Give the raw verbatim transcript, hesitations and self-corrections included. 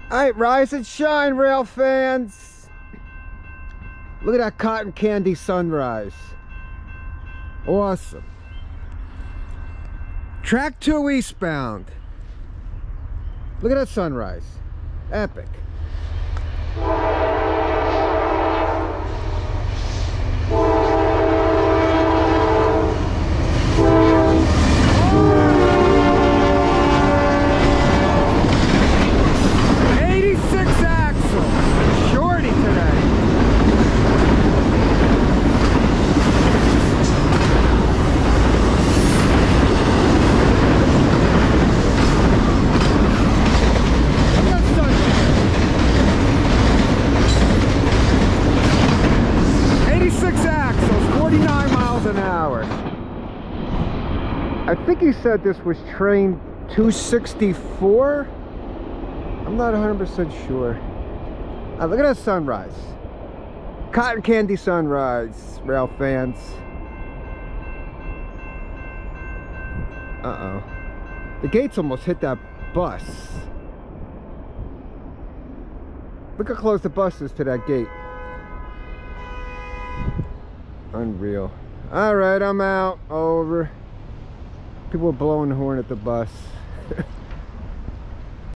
All right, rise and shine, rail fans. Look at that cotton candy sunrise. Awesome. Track two eastbound. Look at that sunrise. Epic. I think he said this was train two sixty-four. I'm not one hundred percent sure. Uh, look at that sunrise. Cotton candy sunrise, rail fans. Uh-oh. The gates almost hit that bus. Look how close the bus is to that gate. Unreal. All right, I'm out. Over. People are blowing the horn at the bus.